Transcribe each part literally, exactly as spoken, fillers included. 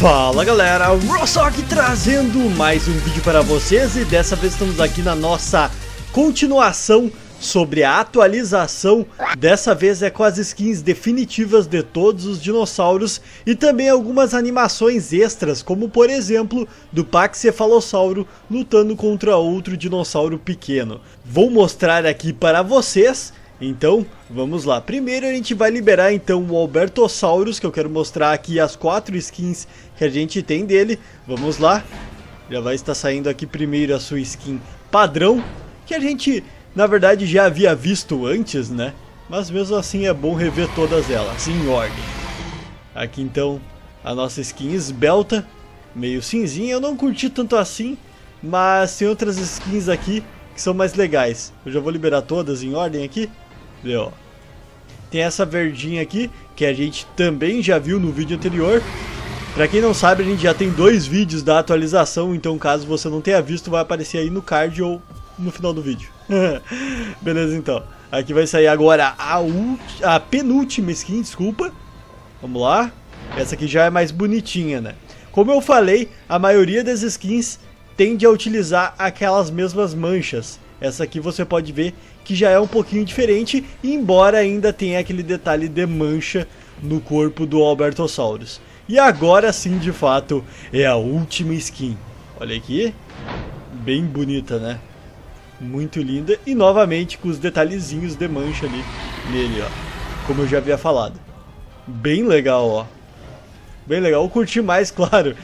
Fala galera, Rosok trazendo mais um vídeo para vocês e dessa vez estamos aqui na nossa continuação sobre a atualização. Dessa vez é com as skins definitivas de todos os dinossauros e também algumas animações extras, como por exemplo do Paxcephalossauro lutando contra outro dinossauro pequeno. Vou mostrar aqui para vocês. Então, vamos lá. Primeiro a gente vai liberar então o Albertosaurus, que eu quero mostrar aqui as quatro skins que a gente tem dele. Vamos lá. Já vai estar saindo aqui primeiro a sua skin padrão, que a gente, na verdade, já havia visto antes, né? Mas mesmo assim é bom rever todas elas em ordem. Aqui então a nossa skin esbelta, meio cinzinha. Eu não curti tanto assim, mas tem outras skins aqui que são mais legais. Eu já vou liberar todas em ordem aqui. Ó. Tem essa verdinha aqui, que a gente também já viu no vídeo anterior. Pra quem não sabe, a gente já tem dois vídeos da atualização, então caso você não tenha visto, vai aparecer aí no card ou no final do vídeo. Beleza, então. Aqui vai sair agora a, a penúltima skin, desculpa. Vamos lá. Essa aqui já é mais bonitinha, né? Como eu falei, a maioria das skins tende a utilizar aquelas mesmas manchas. Essa aqui você pode ver que já é um pouquinho diferente, embora ainda tenha aquele detalhe de mancha no corpo do Albertosaurus. E agora sim, de fato, é a última skin. Olha aqui, bem bonita, né? Muito linda e novamente com os detalhezinhos de mancha ali nele, ó. Como eu já havia falado. Bem legal, ó. Bem legal, eu curti mais, claro,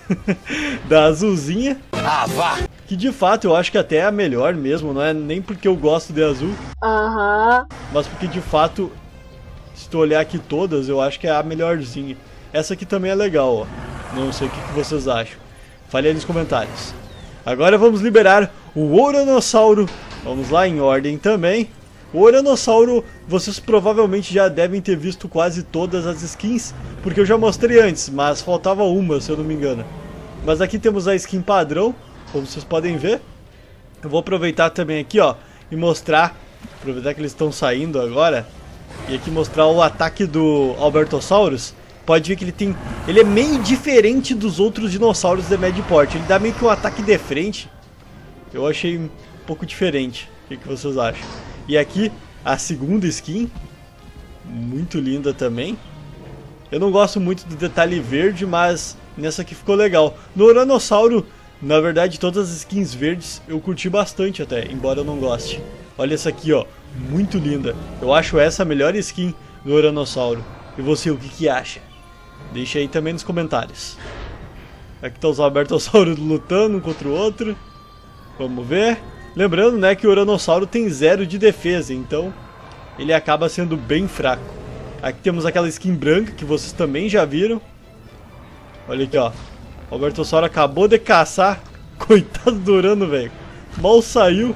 da azulzinha. Ah, vá! Que de fato eu acho que até é a melhor mesmo, não é nem porque eu gosto de azul. Aham. Mas porque de fato, se tu olhar aqui todas, eu acho que é a melhorzinha. Essa aqui também é legal, ó. Não sei o que, que vocês acham. Fale aí nos comentários. Agora vamos liberar o Uranossauro. Vamos lá, em ordem também. O Uranossauro, vocês provavelmente já devem ter visto quase todas as skins, porque eu já mostrei antes, mas faltava uma, se eu não me engano. Mas aqui temos a skin padrão, como vocês podem ver. Eu vou aproveitar também aqui, ó, e mostrar, aproveitar que eles estão saindo agora, e aqui mostrar o ataque do Albertosaurus. Pode ver que ele tem, ele é meio diferente dos outros dinossauros de médio porte. Ele dá meio que um ataque de frente. Eu achei um pouco diferente. O que, que vocês acham? E aqui a segunda skin, muito linda também. Eu não gosto muito do detalhe verde, mas nessa aqui ficou legal. No Uranossauro, na verdade, todas as skins verdes eu curti bastante até, embora eu não goste. Olha essa aqui, ó, muito linda. Eu acho essa a melhor skin do Uranossauro. E você, o que que acha? Deixa aí também nos comentários. Aqui tá os Albertossauros lutando um contra o outro. Vamos ver. Lembrando, né, que o Uranossauro tem zero de defesa, então ele acaba sendo bem fraco. Aqui temos aquela skin branca que vocês também já viram. Olha aqui, ó. O Albertosauro acabou de caçar. Coitado do Urano, velho. Mal saiu.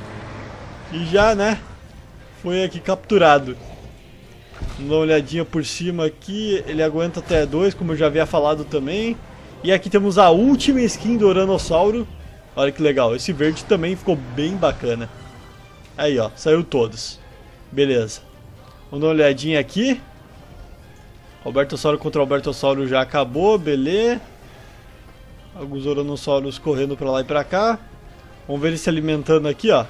E já, né, foi aqui capturado. Vamos dar uma olhadinha por cima aqui. Ele aguenta até dois, como eu já havia falado também. E aqui temos a última skin do Uranossauro. Olha que legal, esse verde também ficou bem bacana. Aí, ó, saiu todos. Beleza. Vamos dar uma olhadinha aqui. Albertosauro contra Albertosauro já acabou, beleza. Alguns Uranossauros correndo pra lá e pra cá. Vamos ver ele se alimentando aqui, ó.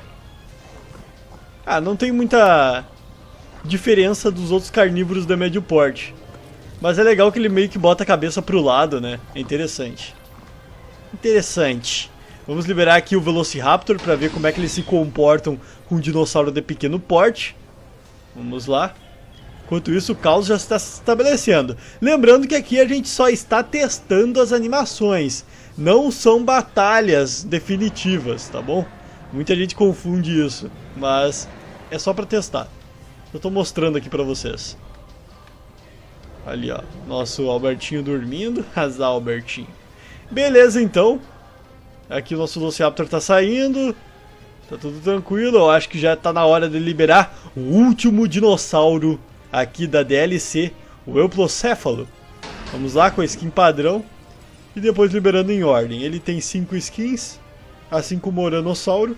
Ah, não tem muita diferença dos outros carnívoros da médio porte. Mas é legal que ele meio que bota a cabeça pro lado, né? É interessante. Interessante. Vamos liberar aqui o Velociraptor para ver como é que eles se comportam com um dinossauro de pequeno porte. Vamos lá. Enquanto isso, o caos já está se estabelecendo. Lembrando que aqui a gente só está testando as animações. Não são batalhas definitivas, tá bom? Muita gente confunde isso, mas é só para testar. Eu estou mostrando aqui para vocês. Ali, ó. Nosso Albertinho dormindo. Azar, Albertinho. Beleza, então. Aqui o nosso Velociraptor tá saindo. Tá tudo tranquilo. Eu acho que já tá na hora de liberar o último dinossauro aqui da D L C, o Euplocéfalo. Vamos lá com a skin padrão. E depois liberando em ordem. Ele tem cinco skins, assim como o Uranossauro.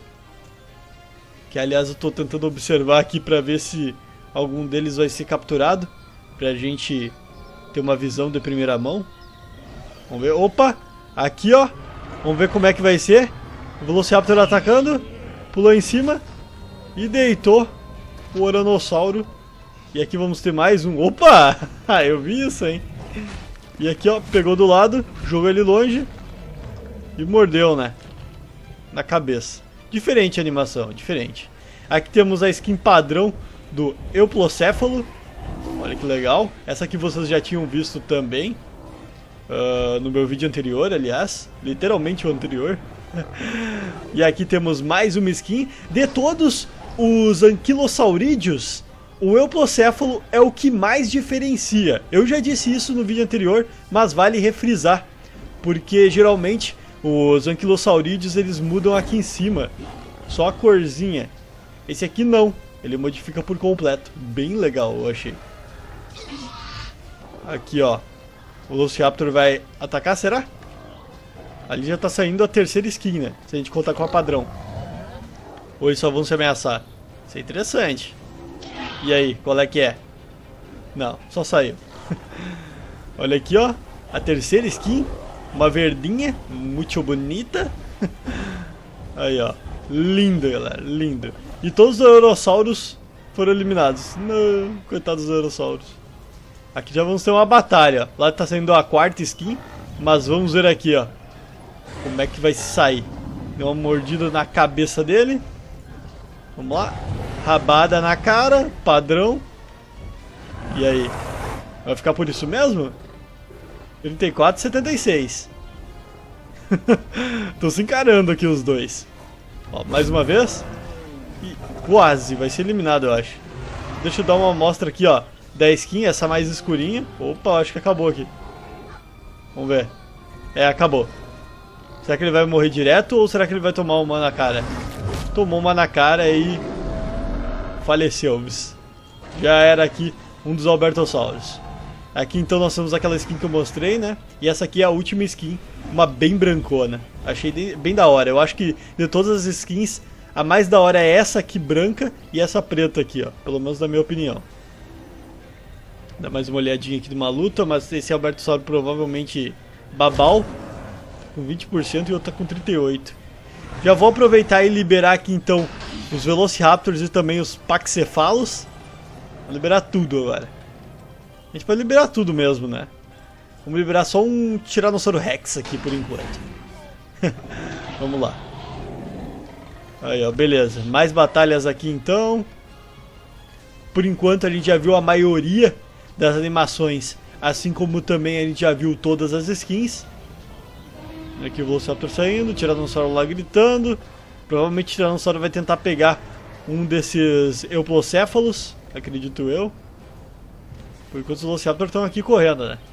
Que aliás eu tô tentando observar aqui pra ver se algum deles vai ser capturado, pra gente ter uma visão de primeira mão. Vamos ver. Opa! Aqui, ó. Vamos ver como é que vai ser. O Velociraptor atacando. Pulou em cima. E deitou o Oranossauro. E aqui vamos ter mais um. Opa! Ah, eu vi isso, hein? E aqui, ó. Pegou do lado. Jogou ele longe. E mordeu, né? Na cabeça. Diferente a animação. Diferente. Aqui temos a skin padrão do Euplocéfalo. Olha que legal. Essa aqui vocês já tinham visto também. Uh, no meu vídeo anterior, aliás. Literalmente o anterior. E aqui temos mais uma skin. De todos os anquilosaurídeos, o Euplocéfalo é o que mais diferencia. Eu já disse isso no vídeo anterior, mas vale refrisar. Porque geralmente os anquilosaurídeos eles mudam aqui em cima. Só a corzinha. Esse aqui não. Ele modifica por completo. Bem legal, eu achei. Aqui, ó. O Velociraptor vai atacar, será? Ali já tá saindo a terceira skin, né? Se a gente contar com a padrão. Ou eles só vão se ameaçar. Isso é interessante. E aí, qual é que é? Não, só saiu. Olha aqui, ó. A terceira skin. Uma verdinha. Muito bonita. Aí, ó. Lindo, galera. Lindo. E todos os Eurossauros foram eliminados. Não, coitados dos Eurossauros. Aqui já vamos ter uma batalha. Lá tá saindo a quarta skin. Mas vamos ver aqui, ó. Como é que vai sair. Deu uma mordida na cabeça dele. Vamos lá. Rabada na cara. Padrão. E aí? Vai ficar por isso mesmo? trinta e quatro, setenta e seis. Tô se encarando aqui os dois. Ó, mais uma vez. E quase vai ser eliminado, eu acho. Deixa eu dar uma amostra aqui, ó. Da skin, essa mais escurinha. Opa, acho que acabou aqui. Vamos ver. É, acabou. Será que ele vai morrer direto ou será que ele vai tomar uma na cara? Tomou uma na cara e faleceu. Já era aqui um dos Albertossauros. Aqui então nós temos aquela skin que eu mostrei, né? E essa aqui é a última skin, uma bem brancona. Achei bem da hora. Eu acho que de todas as skins, a mais da hora é essa aqui branca e essa preta aqui, ó. Pelo menos na minha opinião. Dá mais uma olhadinha aqui de uma luta, mas esse Albertossauro provavelmente babau. Com vinte por cento e outra com trinta e oito por cento. Já vou aproveitar e liberar aqui então os Velociraptors e também os Paxcephalos. Vou liberar tudo agora. A gente pode liberar tudo mesmo, né? Vamos liberar só um Tiranossauro Rex aqui por enquanto. Vamos lá. Aí, ó, beleza. Mais batalhas aqui então. Por enquanto a gente já viu a maioria das animações, assim como também a gente já viu todas as skins. Aqui o Velociraptor saindo, o Tiranossauro lá gritando. Provavelmente o Tiranossauro vai tentar pegar um desses Euplocéfalos, acredito eu. Por enquanto os Velociraptor estão aqui correndo, né?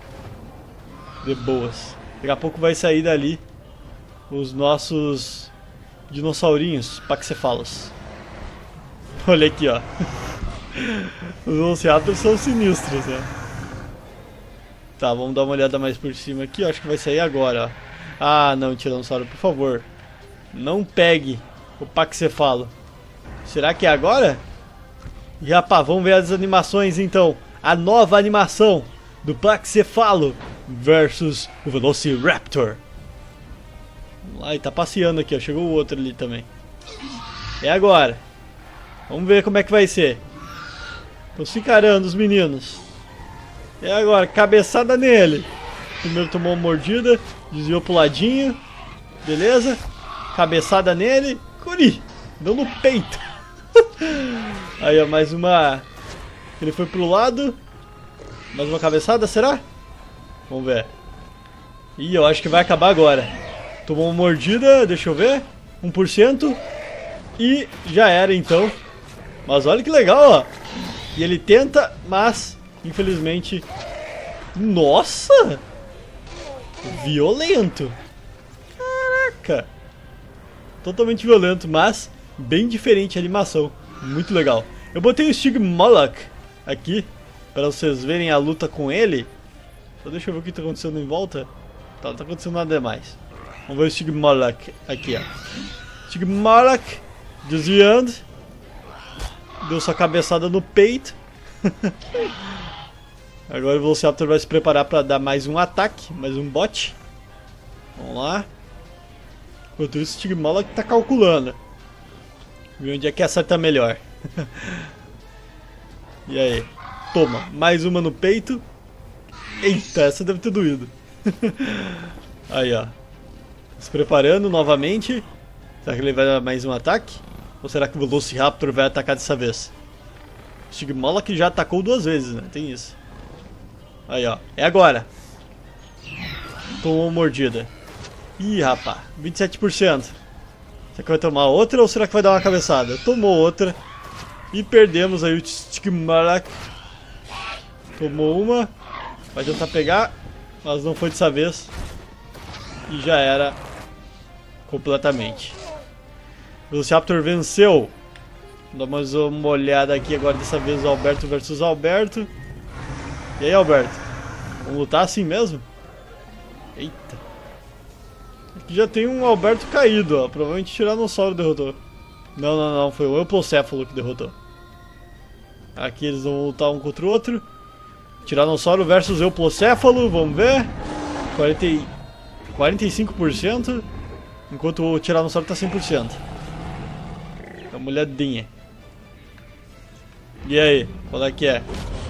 De boas. Daqui a pouco vai sair dali os nossos dinossaurinhos, Paxcephalos. Olha aqui, ó. Os Velociraptors são sinistros, né? Tá, vamos dar uma olhada mais por cima aqui. Acho que vai sair agora, ó. Ah, não, Tiranossauro, por favor. Não pegue o Paxcephalo. Será que é agora? E rapaz, vamos ver as animações então. A nova animação do Paxcephalo versus o Velociraptor. Vamos lá, ele tá passeando aqui, ó. Chegou o outro ali também. É agora. Vamos ver como é que vai ser. Estão se encarando os meninos. É agora, cabeçada nele. Primeiro tomou uma mordida, desviou pro ladinho. Beleza? Cabeçada nele. Curi! Deu no peito. Aí, ó, mais uma. Ele foi pro lado. Mais uma cabeçada, será? Vamos ver. Ih, eu acho que vai acabar agora. Tomou uma mordida, deixa eu ver. um por cento. E já era então. Mas olha que legal, ó. E ele tenta, mas infelizmente. Nossa! Violento. Caraca. Totalmente violento, mas bem diferente a animação. Muito legal. Eu botei o Stygmoloch aqui para vocês verem a luta com ele. Só deixa eu ver o que está acontecendo em volta. Tá, não tá acontecendo nada demais. Vamos ver o Stygmoloch aqui, ó. Stygmoloch desviando. Deu sua cabeçada no peito. Agora o Velociraptor vai se preparar para dar mais um ataque, mais um bote. Vamos lá. Enquanto isso, o Stygmoloch tá calculando. Ver onde é que acerta melhor. E aí? Toma, mais uma no peito. Eita, essa deve ter doído. Aí, ó. Se preparando novamente. Será que ele vai dar mais um ataque? Ou será que o Velociraptor vai atacar dessa vez? O Stygmoloch já atacou duas vezes, né? Tem isso. Aí, ó. É agora. Tomou uma mordida. Ih, rapaz. vinte e sete por cento. Será que vai tomar outra ou será que vai dar uma cabeçada? Tomou outra. E perdemos aí o Stygmoloch. Tomou uma. Vai tentar pegar. Mas não foi dessa vez. E já era. Completamente. O Velociraptor venceu. Dá mais uma olhada aqui agora, dessa vez o Alberto versus Alberto. E aí, Alberto? Vamos lutar assim mesmo? Eita. Aqui já tem um Alberto caído, ó. Provavelmente o Tiranossauro derrotou. Não, não, não. Foi o Euplocéfalo que derrotou. Aqui eles vão lutar um contra o outro. Tiranossauro versus Euplocéfalo. Vamos ver. quarenta e cinco por cento. Enquanto o Tiranossauro tá cem por cento. Dá uma olhadinha. E aí? Qual é que é?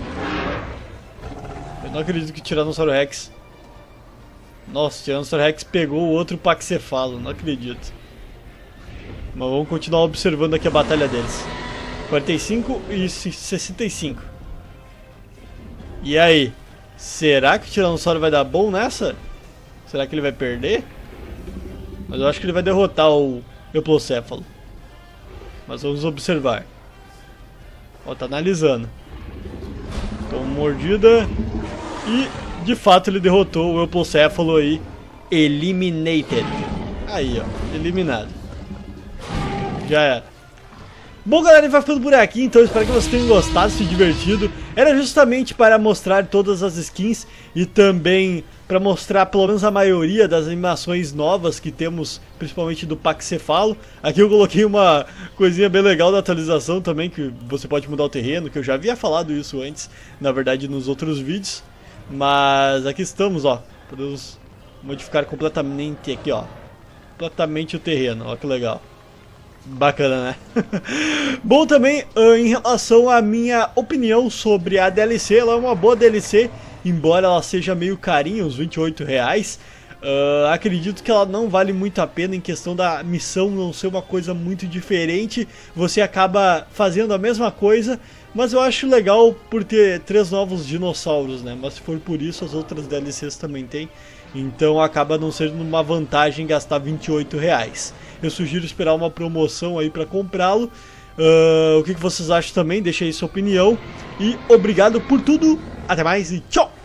Eu não acredito que o Tiranossauro Rex... Nossa, o Tiranossauro Rex pegou o outro Paxcefalo. Não acredito. Mas vamos continuar observando aqui a batalha deles. quarenta e cinco e sessenta e cinco. E aí? Será que o Tiranossauro vai dar bom nessa? Será que ele vai perder? Mas eu acho que ele vai derrotar o Euplocéfalo. Mas vamos observar. Ó, tá analisando. Toma mordida. E, de fato, ele derrotou o Euplocéfalo aí. Eliminated. Aí, ó. Eliminado. Já era. Bom, galera, a gente vai ficando por aqui, então eu espero que vocês tenham gostado, se divertido. Era justamente para mostrar todas as skins e também para mostrar pelo menos a maioria das animações novas que temos, principalmente do Paxcefalo. Aqui eu coloquei uma coisinha bem legal da atualização também, que você pode mudar o terreno, que eu já havia falado isso antes, na verdade nos outros vídeos. Mas aqui estamos, ó, podemos modificar completamente aqui, ó, completamente o terreno, ó que legal. Bacana, né? Bom, também uh, em relação à minha opinião sobre a D L C, ela é uma boa D L C, embora ela seja meio carinha, uns vinte e oito reais. Uh, acredito que ela não vale muito a pena em questão da missão não ser uma coisa muito diferente. Você acaba fazendo a mesma coisa, mas eu acho legal por ter três novos dinossauros, né? Mas se for por isso, as outras D L Cs também tem. Então acaba não sendo uma vantagem gastar vinte e oito reais. Eu sugiro esperar uma promoção aí para comprá-lo. Uh, o que, que vocês acham também? Deixa aí sua opinião. E obrigado por tudo. Até mais e tchau!